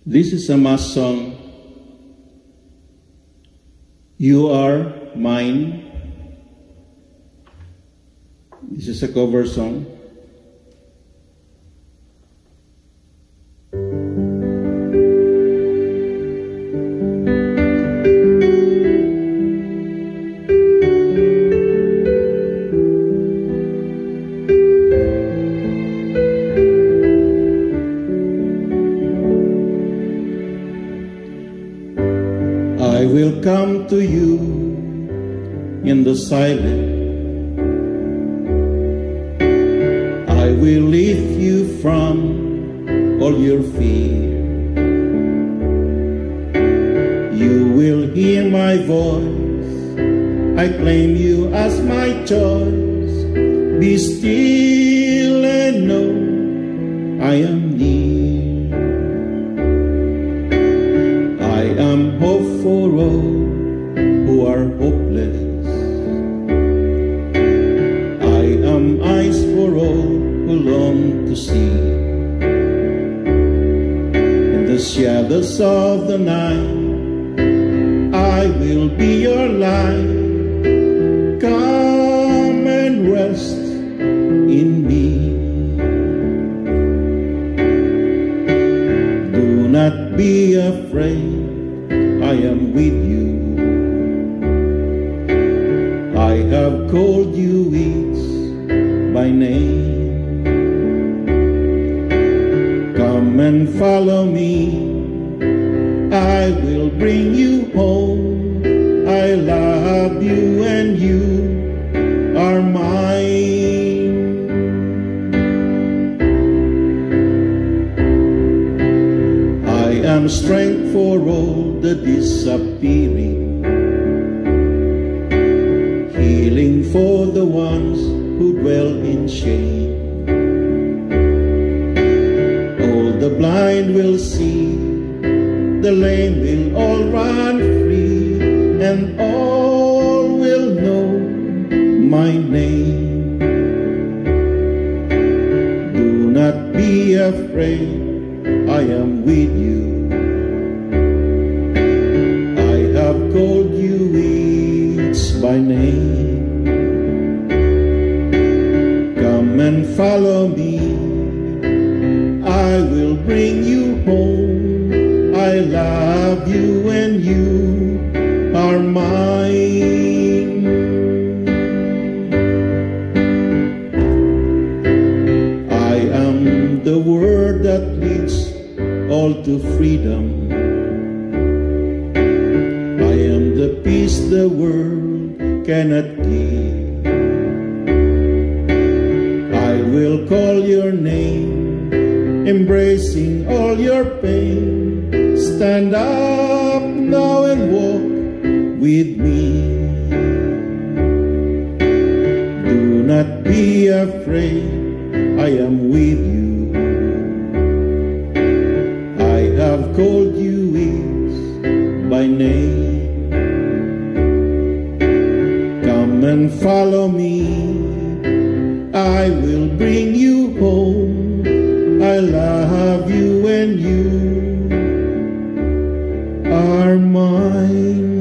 This is a mass song. You Are Mine. This is a cover song. I will come to you in the silence. I will lift you from all your fear. You will hear my voice. I claim you as my choice. Be still and know I am near. I am hope for all who are hopeless. I am eyes for all who long to see. In the shadows of the night, I will be your light. Come and rest in me. Do not be afraid, I am with you. I have called you each by name. Come and follow me, I will bring you home. I love you and you are mine. I am strength for all the disappearing, healing for the ones who dwell in shame. All the blind will see, the lame will all run free, and all will know my name. Do not be afraid, I am with you. I have called you each by name. Come and follow me, I will bring you home. I love you and you are mine. I am the word that leads all to freedom. I am the peace the world cannot give. I will call your name, embracing all your pain. Stand up now and walk with me. Do not be afraid, I am with you. I have called you each by name. Come and follow me, I will bring you home. I love you and you are mine.